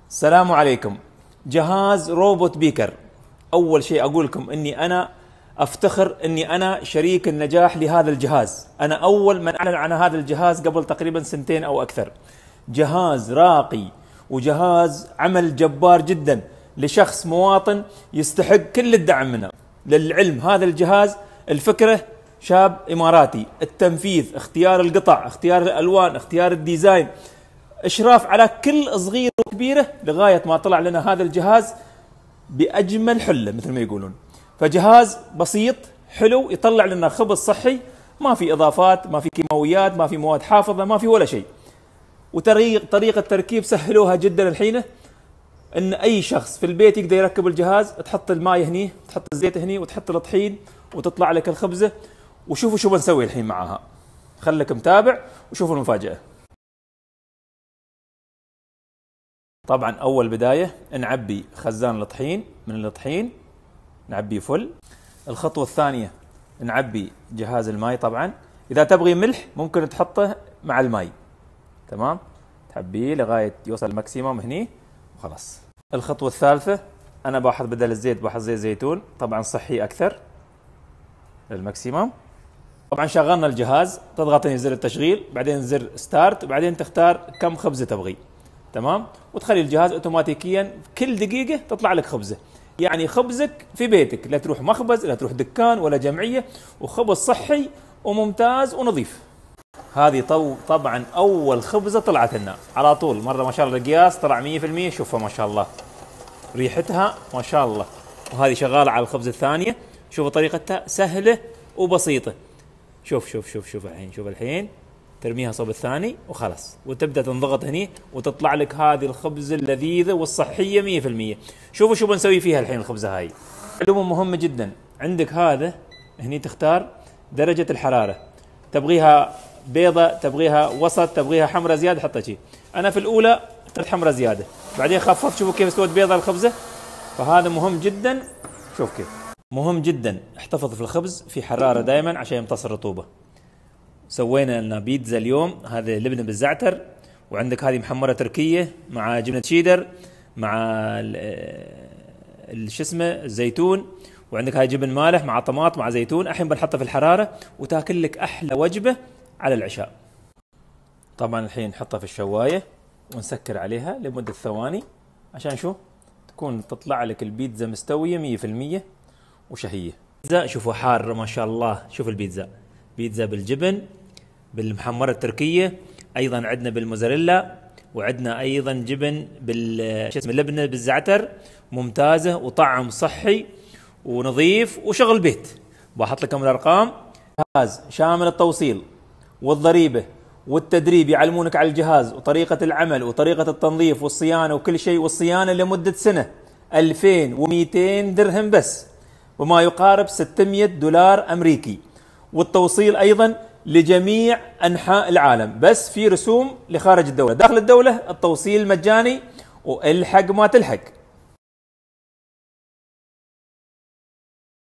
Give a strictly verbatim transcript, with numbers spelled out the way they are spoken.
السلام عليكم. جهاز روبوت بيكر. أول شيء أقول لكم أني أنا أفتخر أني أنا شريك النجاح لهذا الجهاز. أنا أول من أعلن عن هذا الجهاز قبل تقريبا سنتين أو أكثر. جهاز راقي وجهاز عمل جبار جدا لشخص مواطن يستحق كل الدعم منه. للعلم هذا الجهاز الفكرة شاب إماراتي، التنفيذ، اختيار القطع، اختيار الألوان، اختيار الديزاين، إشراف على كل صغيرة وكبيرة لغاية ما طلع لنا هذا الجهاز بأجمل حلة مثل ما يقولون. فجهاز بسيط حلو يطلع لنا خبز صحي، ما في إضافات، ما في كيماويات، ما في مواد حافظة، ما في ولا شيء. وطريق طريقة تركيب سهلوها جدا الحين، ان اي شخص في البيت يقدر يركب الجهاز. تحط الماء هني، تحط الزيت هني، وتحط الطحين، وتطلع لك الخبزة. وشوفوا شو بنسوي الحين معاها، خليك متابع وشوفوا المفاجأة. طبعا اول بداية نعبي خزان الطحين، من الطحين نعبيه فل. الخطوة الثانية نعبي جهاز الماء. طبعا اذا تبغي ملح ممكن تحطه مع الماء، تمام، تحبيه لغاية يوصل الماكسيموم هني وخلاص. الخطوة الثالثة انا باخذ بدل الزيت باخذ زيت زيتون، طبعا صحي اكثر للماكسيموم. طبعا شغلنا الجهاز، تضغط زر التشغيل، بعدين زر ستارت، بعدين تختار كم خبزة تبغي، تمام، وتخلي الجهاز اوتوماتيكيا كل دقيقة تطلع لك خبزة. يعني خبزك في بيتك، لا تروح مخبز، لا تروح دكان ولا جمعية، وخبز صحي وممتاز ونظيف. هذه طو طبعا اول خبزة طلعت لنا على طول مرة، ما شاء الله القياس طلع مية في المية. شوفها ما شاء الله، ريحتها ما شاء الله. وهذه شغالة على الخبزة الثانية، شوفوا طريقتها سهلة وبسيطة. شوف شوف شوف شوف الحين، شوف الحين ترميها صوب الثاني وخلاص، وتبدأ تنضغط هني وتطلع لك هذه الخبزة اللذيذة والصحية مية في المية. شوفوا شو بنسوي فيها الحين الخبزة هاي. معلومة مهمة جدا، عندك هذا هني تختار درجة الحرارة، تبغيها بيضة، تبغيها وسط، تبغيها حمرة زيادة، حطها شي. أنا في الأولى اخترت حمرة زيادة، بعدين خففت. شوفوا كيف استوت بيضة الخبزة. فهذا مهم جدا. شوف كيف مهم جدا، احتفظ في الخبز في حرارة دائما عشان يمتص الرطوبة. سوينا لنا بيتزا اليوم، هذا لبنة بالزعتر، وعندك هذه محمرة تركية مع جبنة شيدر مع شو اسمه الزيتون، وعندك هاي جبن مالح مع طماط مع زيتون. الحين بنحطها في الحرارة وتاكل لك أحلى وجبة على العشاء. طبعا الحين نحطها في الشواية ونسكر عليها لمدة ثواني عشان شو تكون تطلع لك البيتزا مستوية مية في المية وشهية. بيتزا شوفوا حارة ما شاء الله. شوف البيتزا، بيتزا بالجبن بالمحمرة التركية، أيضا عندنا بالموزاريلا، وعندنا أيضا جبن بال شو اسمه اللبنة بالزعتر، ممتازة وطعم صحي ونظيف وشغل بيت. بحط لكم الأرقام. جهاز شامل التوصيل والضريبة والتدريب، يعلمونك على الجهاز وطريقة العمل وطريقة التنظيف والصيانة وكل شيء، والصيانة لمدة سنة. ألفين ومئتين درهم بس، وما يقارب ستمئة دولار أمريكي. والتوصيل أيضا لجميع أنحاء العالم، بس في رسوم لخارج الدولة. داخل الدولة التوصيل مجاني، والحق ما تلحق.